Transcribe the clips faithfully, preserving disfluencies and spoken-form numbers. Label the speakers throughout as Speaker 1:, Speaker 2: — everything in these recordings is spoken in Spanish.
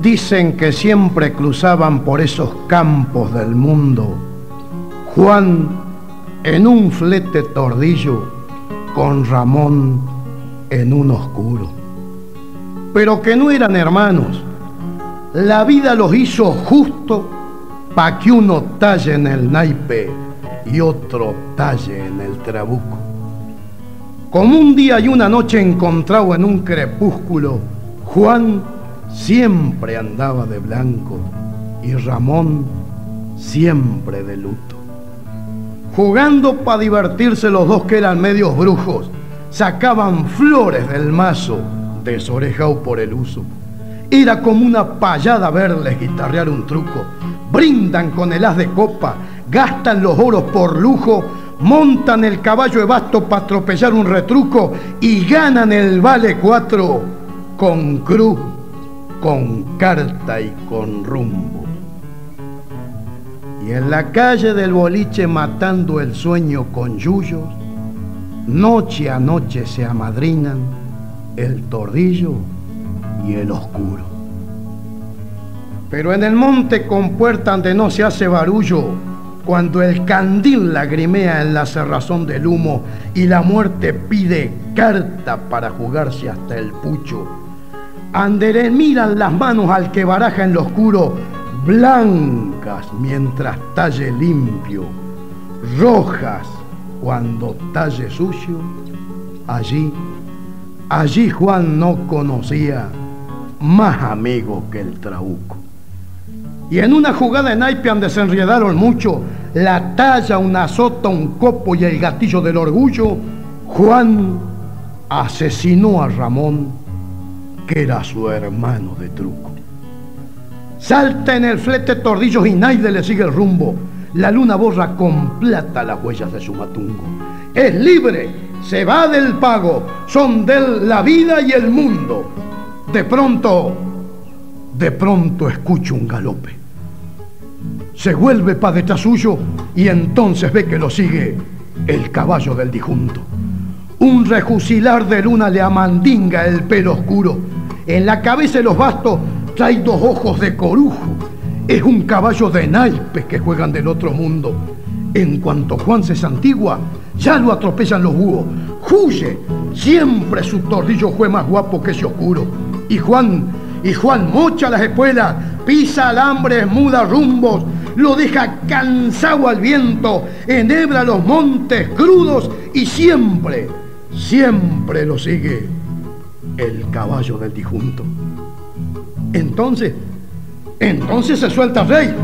Speaker 1: Dicen que siempre cruzaban por esos campos del mundo Juan en un flete tordillo con Ramón en un oscuro. Pero que no eran hermanos. La vida los hizo justo pa' que uno talle en el naipe y otro talle en el trabuco. Como un día y una noche encontrado en un crepúsculo, Juan siempre andaba de blanco y Ramón siempre de luto. Jugando para divertirse los dos que eran medios brujos, sacaban flores del mazo, desorejado por el uso. Era como una payada verles guitarrear un truco. Brindan con el as de copa, gastan los oros por lujo, montan el caballo de basto para atropellar un retruco y ganan el vale cuatro con cruz, con carta y con rumbo. Y en la calle del boliche matando el sueño con yuyos, noche a noche se amadrinan el tordillo y el oscuro. Pero en el monte con puerta donde no se hace barullo, cuando el candil lagrimea en la cerrazón del humo y la muerte pide carta para jugarse hasta el pucho, ande miran las manos al que baraja en lo oscuro, blancas mientras talle limpio, rojas cuando talle sucio. Allí, allí Juan no conocía más amigo que el trabuco. Y en una jugada de naipe donde se enredaron mucho, la talla, una sota, un copo y el gatillo del orgullo, Juan asesinó a Ramón, que era su hermano de truco. Salta en el flete tordillos y nadie le sigue el rumbo. La luna borra con plata las huellas de su matungo. Es libre, se va del pago, son de él la vida y el mundo. De pronto, de pronto escucho un galope. Se vuelve pa' detrás suyo y entonces ve que lo sigue el caballo del disjunto. Un rejucilar de luna le amandinga el pelo oscuro. En la cabeza de los bastos trae dos ojos de corujo. Es un caballo de naipes que juegan del otro mundo. En cuanto Juan se santigua, ya lo atropellan los búhos. Huye, siempre su tordillo fue más guapo que ese oscuro. Y Juan, y Juan mocha las espuelas, pisa alambres, muda rumbos, lo deja cansado al viento, enhebra los montes crudos y siempre, siempre lo sigue el caballo del disjunto. Entonces, entonces se suelta el rey.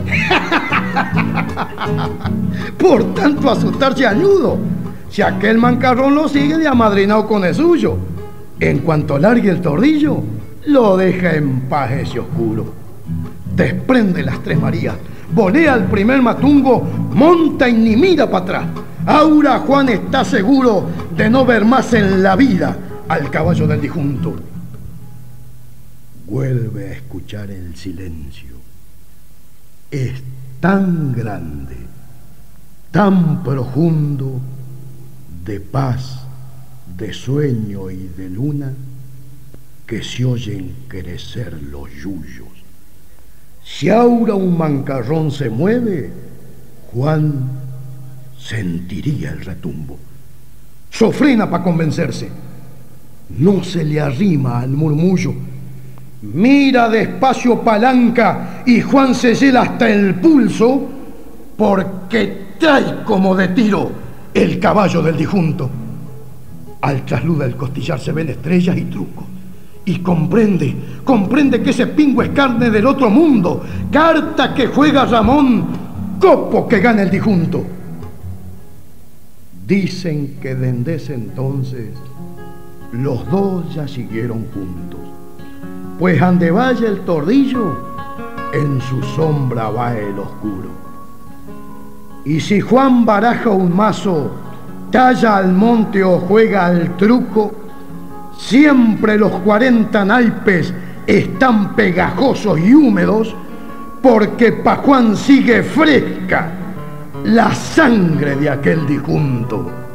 Speaker 1: Por tanto asustarse añudo, si aquel mancarrón lo sigue de amadrinado con el suyo. En cuanto largue el tordillo, lo deja en paz ese oscuro. Desprende las tres Marías, volea al primer matungo, monta y ni mira para atrás. Ahora Juan está seguro de no ver más en la vida al caballo del disjunto. Vuelve a escuchar el silencio. Es tan grande, tan profundo, de paz, de sueño y de luna, que se oyen crecer los yuyos. Si ahora un mancarrón se mueve, Juan sentiría el retumbo. Sofrena para convencerse. No se le arrima al murmullo. Mira despacio palanca y Juan se hiela hasta el pulso, porque trae como de tiro el caballo del disjunto. Al trasluz del costillar se ven estrellas y trucos. Y comprende, comprende que ese pingo es carne del otro mundo. Carta que juega Ramón, copo que gana el disjunto. Dicen que desde ese entonces los dos ya siguieron juntos. Pues ande vaya el tordillo, en su sombra va el oscuro. Y si Juan baraja un mazo, talla al monte o juega al truco, siempre los cuarenta naipes están pegajosos y húmedos, porque pa' Juan sigue fresca la sangre de aquel disjunto.